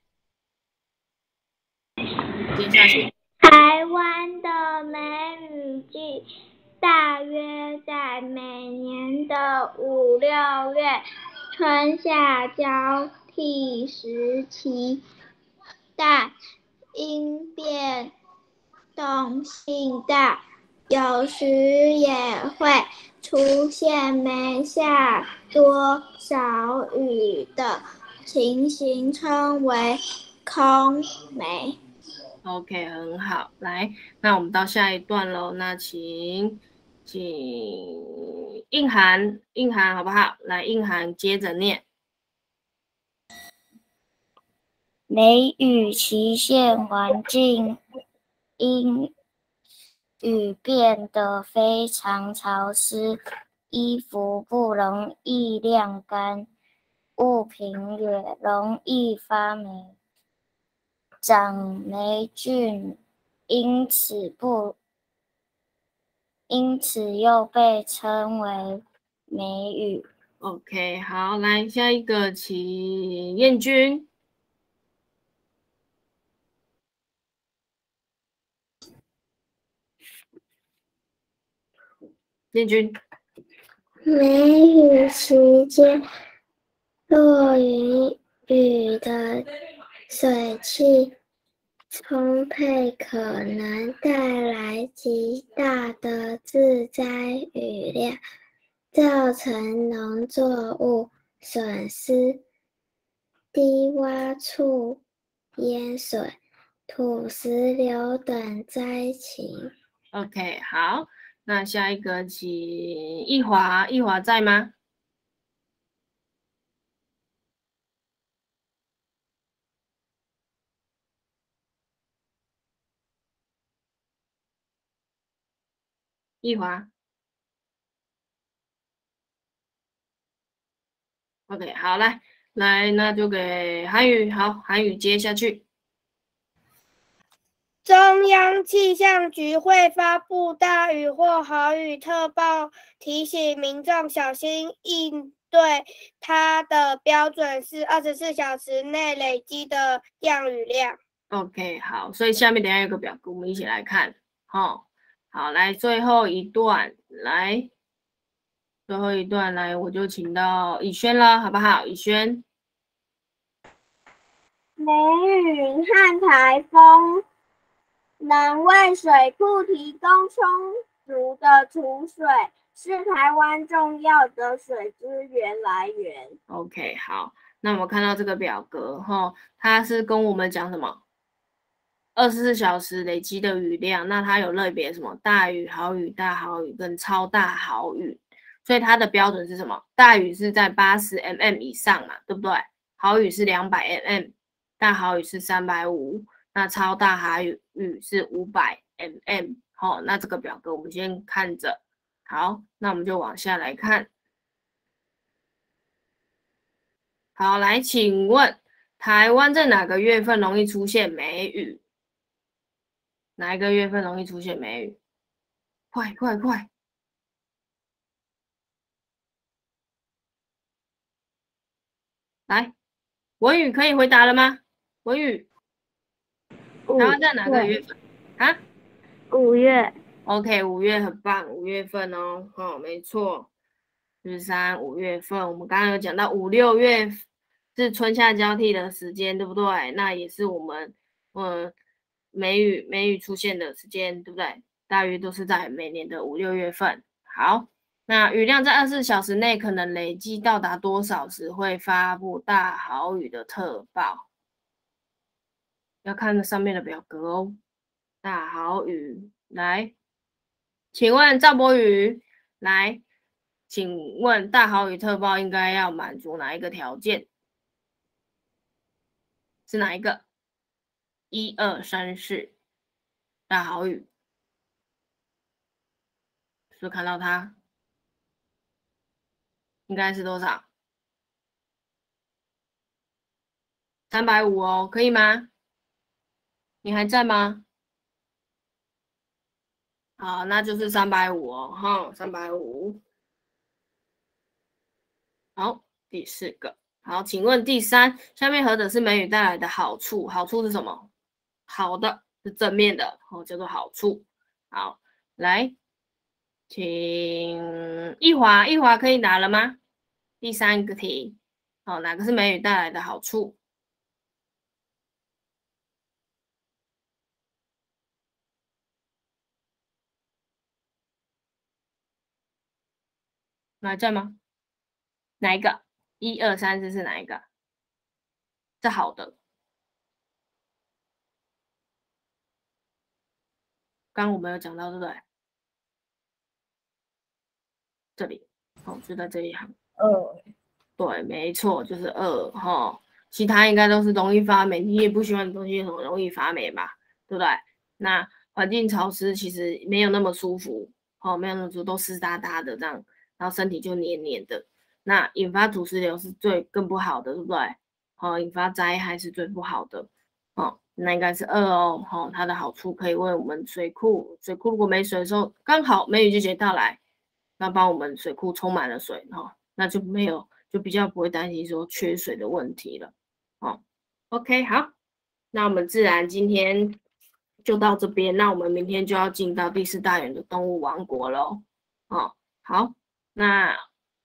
接下去。 台湾的梅雨季大约在每年的5、6月，春夏交替时期，但因变动性大，有时也会出现没下多少雨的情形，称为空梅。 OK， 很好。来，那我们到下一段喽。那请印涵好不好？来，印涵接着念。 梅雨期限环境因雨变得非常潮湿，衣服不容易晾干，物品也容易发霉、长霉菌，因此又被称为梅雨。 OK， 好，来下一个，请燕君。燕君， 梅雨期间，落雨的水汽充沛，可能带来极大的自灾雨量，造成农作物损失、低洼处淹水、土石流等灾情。 OK， 好，那下一个请易华在吗？易华 ，OK， 好，来，那就给韩语，好，韩语接下去。 中央气象局会发布大雨或豪雨特报，提醒民众小心应对。它的标准是24小时内累积的降雨量。 OK， 好，所以下面等一下有个表格，我们一起来看。好，来最后一段，来，我就请到以轩了，好不好？以轩。 梅雨和台风能为水库提供充足的储水，是台湾重要的水资源来源。 OK， 好，那我们看到这个表格哈，它是跟我们讲什么？24小时累积的雨量，那它有类别什么？大雨、豪雨、大豪雨跟超大豪雨，所以它的标准是什么？大雨是在80mm 以上嘛，对不对？豪雨是200mm， 大豪雨是350，那超大豪雨是500mm。好，那这个表格我们先看着。好，那我们就往下来看。好，来，请问台湾在哪个月份容易出现梅雨？哪一个月份容易出现梅雨？快！来，文宇可以回答了吗？文宇，台湾在哪个月份？啊 ？5月。 OK， 5月很棒，5月份哦，没错，13、5月份，我们刚刚有讲到5、6月是春夏交替的时间，对不对？那也是我们梅雨出现的时间，对不对？大约都是在每年的5、6月份。好，那雨量在24小时内可能累积到达多少时会发布大豪雨的特报？要看上面的表格哦。大豪雨，来，请问赵博宇，来，请问大豪雨特报应该要满足哪一个条件？是哪一个？1、2、3、4，大豪雨，是不是看到它？应该是多少？350哦，可以吗？你还在吗？好，那就是350哦，哈，350。好，第4个。好，请问第3，下面何者是梅雨带来的好处？好处是什么？好的，是正面的，叫做好处。好，来， 请一华可以答了吗？第3个题，好，哪个是美语带来的好处？哪在吗？哪一个？1、2、3、4是哪一个？是好的。刚刚我们有讲到，对不对？这里，哦，就在这一行。对，没错，就是2哈。其他应该都是容易发霉，你也不喜欢的东西很容易发霉吧，对不对？那环境潮湿其实没有那么舒服，哦，没有那么舒服，都湿哒哒的这样，然后身体就黏黏的。那引发土石流是更不好的，对不对？哦，引发灾害是最不好的。哦，那应该是2哦。哦，它的好处可以为我们水库如果没水的时候，刚好梅雨季节到来，那帮我们水库充满了水，哈、哦，那就比较不会担心说缺水的问题了。哦 ，OK， 好，那我们自然今天就到这边，那我们明天就要进到第4大园的动物王国喽。哦，好，那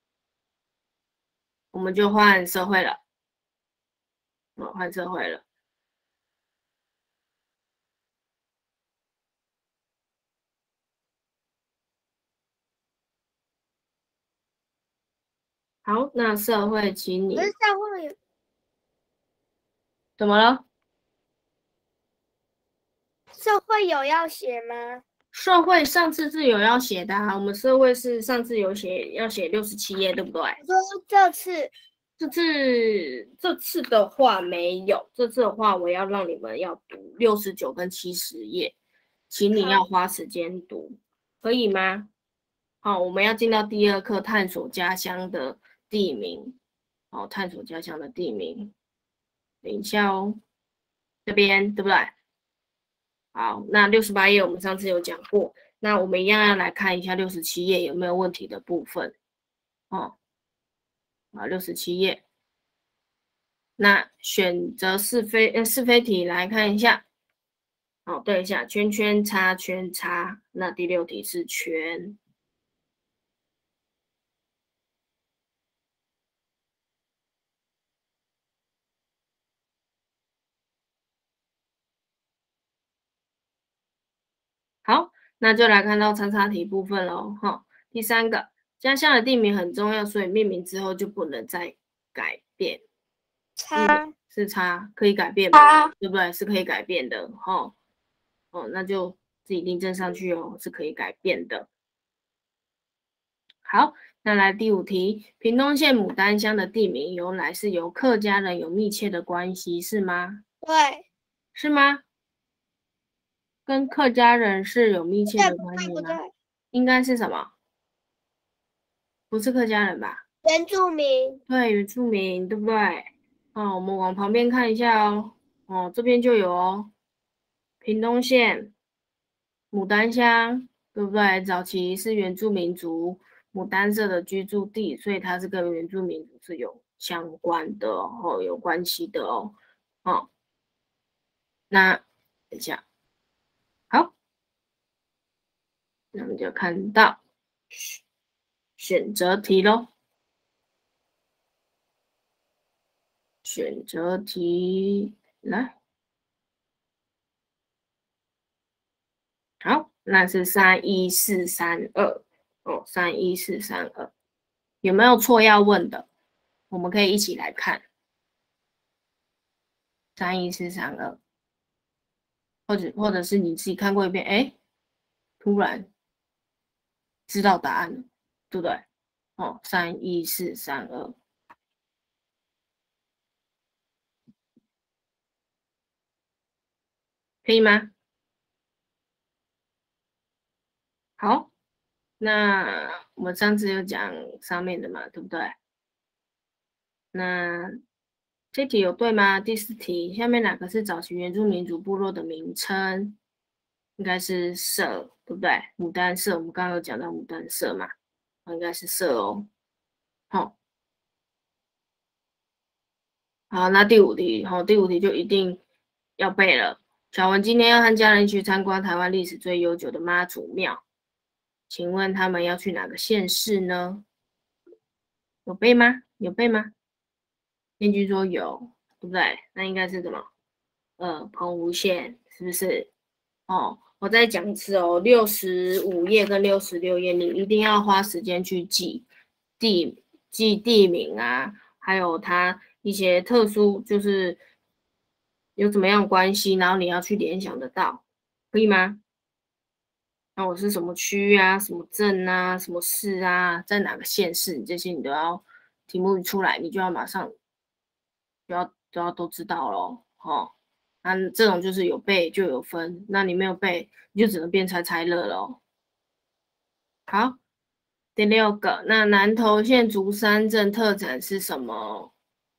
我们就换社会了。换社会了。好，那社会，请你。 可是社会怎么了？ 社会有要写吗？ 社会上次是有要写的啊，我们社会是上次有写要写67页，对不对？ 我说这次这次的话没有，这次的话我要让你们要读69跟70页，请你要花时间读，可以吗？好，我们要进到第2课，探索家乡的地名。好，探索家乡的地名，等一下哦，这边对不对？好，那68页我们上次有讲过，那我们一样要来看一下67页有没有问题的部分。哦，好，67页。那选择是非题来看一下，好，对一下，圈圈叉圈叉。那第6题是圈。好，那就来看到叉叉题部分喽。哈，第3个，家乡的地名很重要，所以命名之后就不能再改变。 叉是叉，可以改变吗？对不对？是可以改变的。哈，哦，那就自己订正上去哦，是可以改变的。好，那来第5题，屏东县牡丹乡的地名由来是由客家人有密切的关系，是吗？ 对， 是吗？跟客家人是有密切的关系吗？应该是什么？不是客家人吧？ 原住民。 对，原住民，对不对？哦，我们往旁边看一下哦。哦，这边就有哦，屏东县牡丹乡，对不对？早期是原住民族牡丹社的居住地，所以它是跟原住民族是有相关的哦，有关系的哦。哦，那等一下，好，那我们就看到选择题咯。选择题来，好，那是31432哦，31432，有没有错要问的？我们可以一起来看31432，或者是你自己看过一遍，哎，突然知道答案了，对不对？哦，31432，可以吗？好，那我们上次有讲上面的嘛，对不对？那这题有对吗？第4题，下面哪个是早期原住民族部落的名称？应该是社，对不对？牡丹社，我们刚刚有讲到牡丹社嘛，应该是社哦。好，好，那第5题，好，第5题就一定要背了。小文今天要和家人一起参观台湾历史最悠久的妈祖庙。 请问他们要去哪个县市呢？有背吗？有背吗？编剧说有，对不对？那应该是什么？澎湖县是不是？哦，我再讲一次哦，65页跟66页，你一定要花时间去记地名啊，还有它一些特殊，就是有怎么样关系，然后你要去联想得到，可以吗？那我是什么区啊，什么镇啊，什么市啊，在哪个县市，这些你都要题目一出来，你就要马上都知道咯。哦。那这种就是有背就有分，那你没有背，你就只能变猜猜乐咯。好，第6个，那南投县竹山镇特产是什么？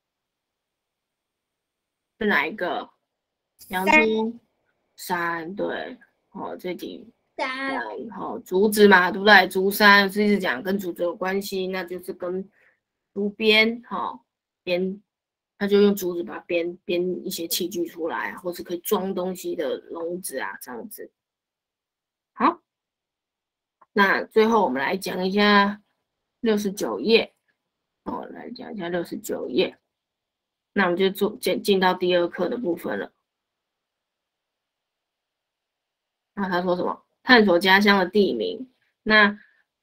是哪一个？洋葱山，对，哦，这题山， 好，竹子嘛，对不对？竹山是一直讲跟竹子有关系，那就是跟竹编，编，他就用竹子把它编一些器具出来，或是可以装东西的笼子啊，这样子。好，那最后我们来讲一下69页，来讲一下69页，那我们就进到第2课的部分了。那他说什么？探索家乡的地名。那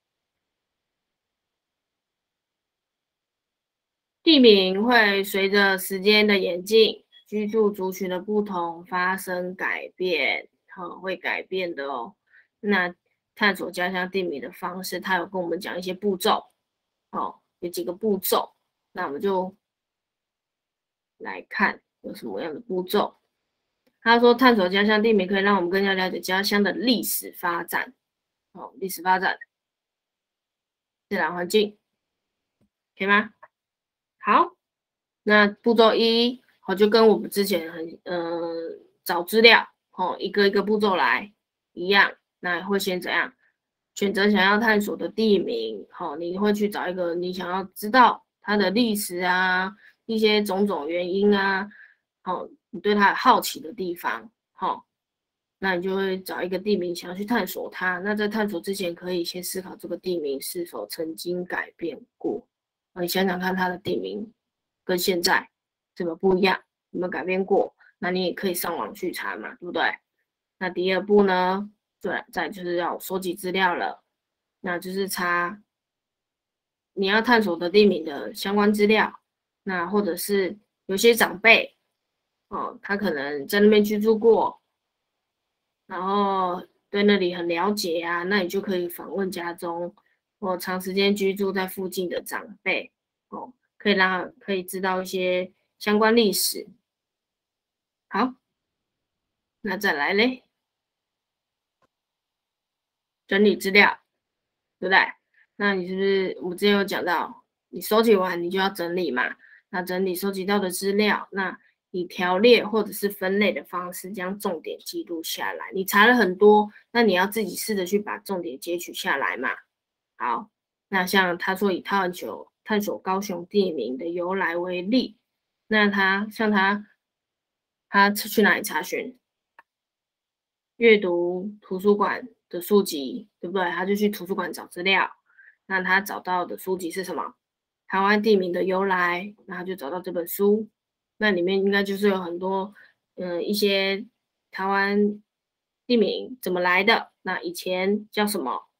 地名会随着时间的演进、居住族群的不同发生改变，会改变的哦。那探索家乡地名的方式，他有跟我们讲一些步骤，有几个步骤，那我们就来看有什么样的步骤。他说，探索家乡地名可以让我们更加了解家乡的历史发展，历史发展、自然环境，可以吗？好，那步骤1，就跟我们之前找资料，一个一个步骤来一样。那会先怎样？选择想要探索的地名，你会去找一个你想要知道它的历史啊，一些种种原因啊，你对它好奇的地方，那你就会找一个地名想要去探索它。那在探索之前，可以先思考这个地名是否曾经改变过。你想想看，它的地名跟现在怎么不一样，有没有改变过？那你也可以上网去查嘛，对不对？那第2步呢，再就是要收集资料了，那就是查你要探索的地名的相关资料。那或者是有些长辈，他可能在那边居住过，然后对那里很了解啊，那你就可以访问家中或长时间居住在附近的长辈，可以知道一些相关历史。好，那再来嘞，整理资料，对不对？那你是不是我们之前有讲到，你收集完你就要整理嘛？那整理收集到的资料，那以条列或者是分类的方式将重点记录下来。你查了很多，那你要自己试着去把重点截取下来嘛。好，那像他说以探索高雄地名的由来为例，那他去哪里查询？阅读图书馆的书籍，对不对？他就去图书馆找资料。那他找到的书籍是什么？台湾地名的由来，那他就找到这本书。那里面应该就是有很多一些台湾地名怎么来的，那以前叫什么，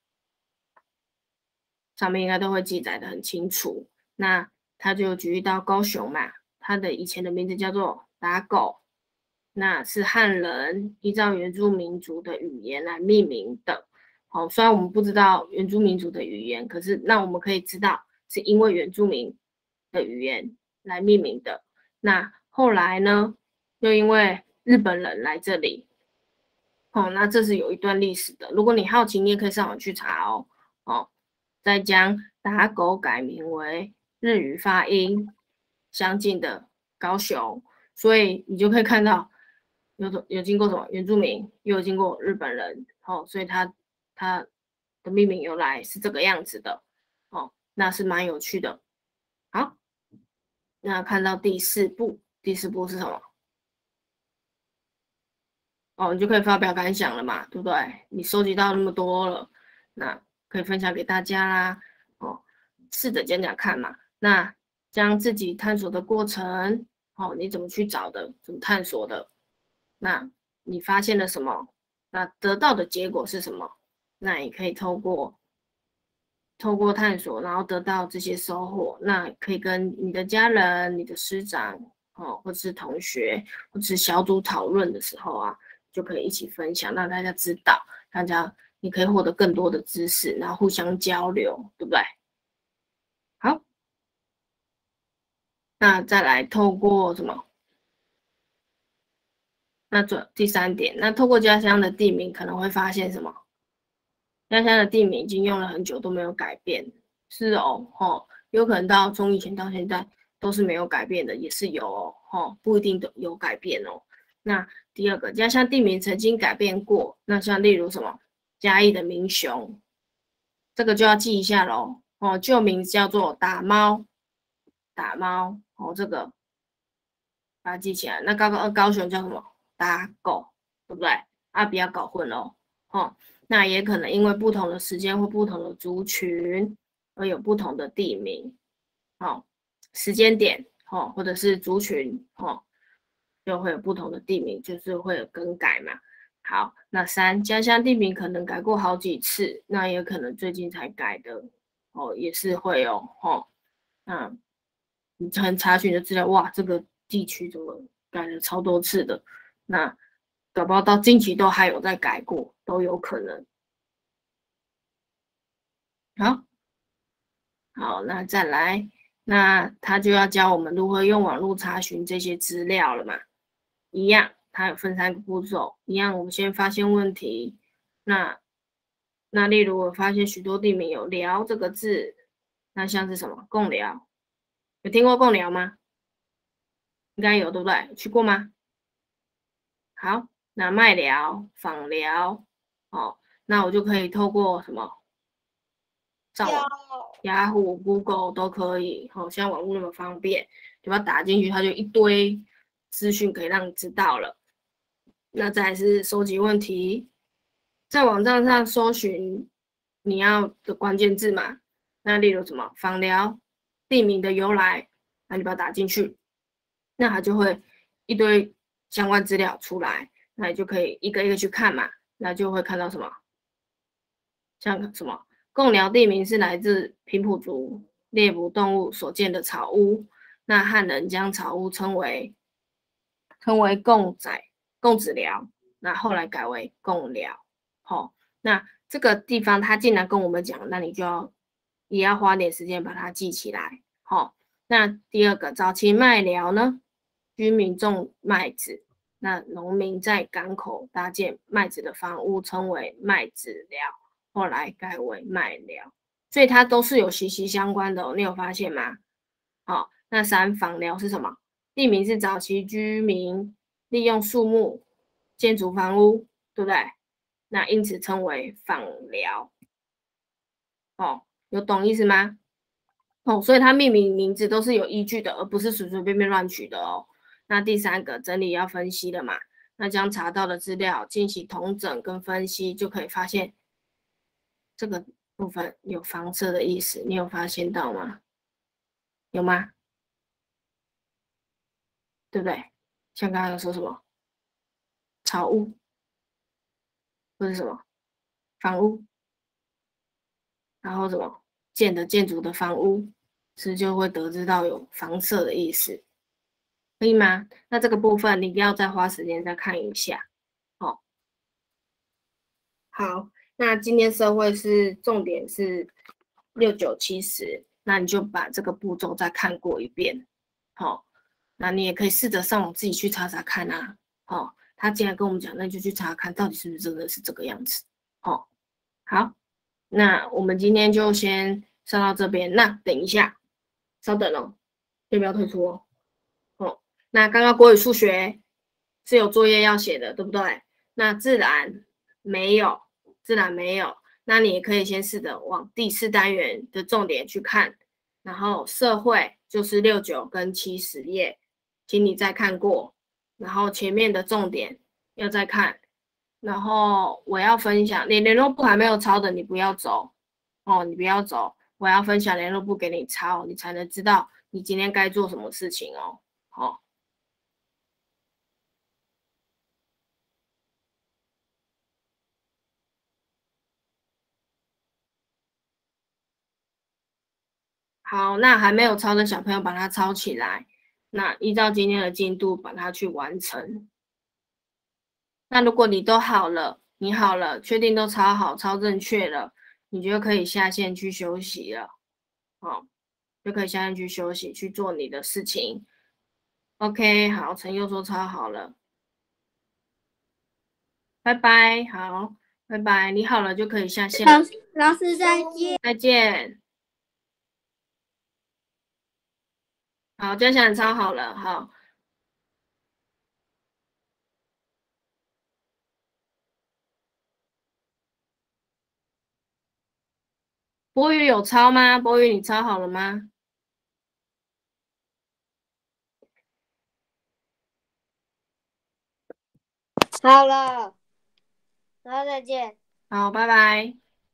上面应该都会记载的很清楚。那他就举例到高雄嘛，他的以前的名字叫做打狗，那是汉人依照原住民族的语言来命名的。虽然我们不知道原住民族的语言，可是那我们可以知道是因为原住民的语言来命名的。那后来呢，又因为日本人来这里，那这是有一段历史的。如果你好奇，你也可以上网去查哦。再将打狗改名为日语发音相近的高雄，所以你就可以看到有经过什么原住民，又有经过日本人，所以它的命名由来是这个样子的，那是蛮有趣的。好，那看到第4步，第4步是什么？你就可以发表感想了嘛，对不对？你收集到那么多了，那可以分享给大家啦。哦，试着讲讲看嘛。那将自己探索的过程，哦，你怎么去找的，怎么探索的，那你发现了什么？那得到的结果是什么？那你可以透过探索，然后得到这些收获，那可以跟你的家人、你的师长，哦，或者是同学，或者是小组讨论的时候啊，就可以一起分享，让大家知道，你可以获得更多的知识，然后互相交流，对不对？好，那再来透过什么？那第3点，那透过家乡的地名，可能会发现什么？家乡的地名已经用了很久都没有改变，是哦，有可能从以前到现在都是没有改变的，也是有哦，不一定都有改变哦。那第2个，家乡地名曾经改变过，那像例如什么嘉义的民雄，这个就要记一下咯。哦，旧名叫做打猫哦，这个把它记起来。那高雄叫什么？打狗，对不对？啊，不要搞混哦。哦，那也可能因为不同的时间或不同的族群而有不同的地名。哦，时间点哦，或者是族群哦，就会有不同的地名，就是会有更改嘛。好，那3，家乡地名可能改过好几次，那也可能最近才改的哦，也是会有哦。你很查询的资料，哇，这个地区怎么改了超多次的？那搞不好到近期都还有在改过，都有可能。好，那再来，那他就要教我们如何用网络查询这些资料了嘛？一样，它有分3个步骤。一样，我们先发现问题。那例如我发现许多地名有“寮”这个字，那像是什么？贡寮，有听过贡寮吗？应该有，对不对？去过吗？好，那麦寮、访寮，哦，那我就可以透过什么？雅虎、Google 都可以，好像网络那么方便，就把它打进去，它就一堆资讯可以让你知道了。那再来是收集问题，在网站上搜寻你要的关键字嘛，那例如什么访寮、地名的由来，那你把它打进去，那它就会一堆相关资料出来，那你就可以一个一个去看嘛，那就会看到什么，像什么贡寮地名是来自平埔族猎捕动物所建的草屋，那汉人将草屋称为贡子寮，那后来改为贡寮。好，那这个地方他竟然跟我们讲，那你就也要花点时间把它记起来。好，那第2个，早期麦寮呢，居民种麦子，那农民在港口搭建麦子的房屋，称为麦子寮，后来改为麦寮，所以它都是有息息相关的哦，你有发现吗？好，那3访寮是什么？地名是早期居民利用树木建筑房屋，对不对？那因此称为访寮。哦，有懂意思吗？哦，所以它命名名字都是有依据的，而不是随随便便乱取的哦。那第3个，整理要分析的嘛，那将查到的资料进行统整跟分析，就可以发现这个部分有房舍的意思，你有发现到吗？有吗？对不对？像刚刚有说什么草屋，或者什么房屋，然后什么建筑的房屋，是就会得知到有房舍的意思，可以吗？那这个部分你要再花时间再看一下。哦，好，那今天社会是重点是6、9、7、10，那你就把这个步骤再看过一遍。好，那你也可以试着上网自己去查查看啊。哦，他既然跟我们讲，那就去查看到底是不是真的是这个样子。哦，好，那我们今天就先上到这边。那等一下，稍等哦，先不要退出哦。哦，那刚刚国语、数学是有作业要写的，对不对？那自然没有，那你也可以先试着往第4单元的重点去看，然后社会就是6、9跟7、10页，请你再看过，然后前面的重点要再看，然后我要分享，你联络簿还没有抄的，你不要走哦，你不要走，我要分享联络簿给你抄，你才能知道你今天该做什么事情哦。好。好，那还没有抄的小朋友把它抄起来，那依照今天的进度把它去完成。那如果你都好了，你好了，确定都抄好、抄正确了，你就可以下线去休息了。好，就可以下线去休息，去做你的事情。OK，好，陈佑说抄好了，拜拜，好，拜拜，你好了就可以下线。 老师再见。 再见。好，嘉祥抄好了，好。波宇有抄吗？波宇，你抄好了吗？ 好了，然后再见。 好，拜拜。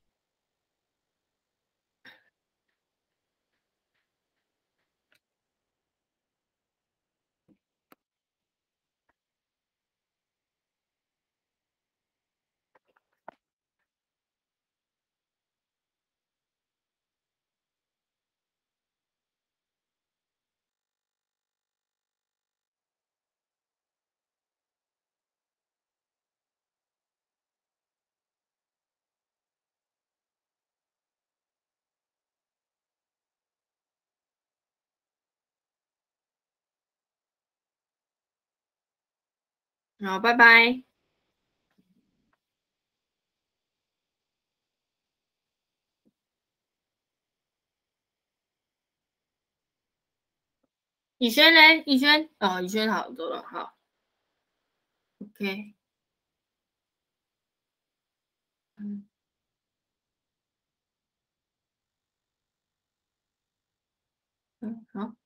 好，拜拜。以轩嘞？以轩，哦，以轩好多了，好，OK，好。